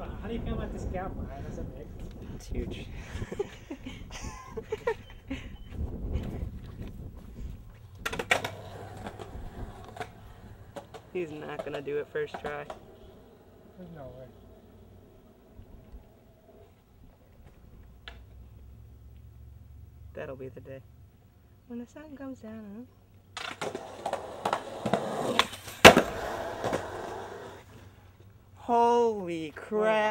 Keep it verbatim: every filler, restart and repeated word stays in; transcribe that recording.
How do you feel about this gap, Ryan? Is it big? It's huge. He's not gonna do it first try. There's no way. That'll be the day. When the sun comes down. Holy crap.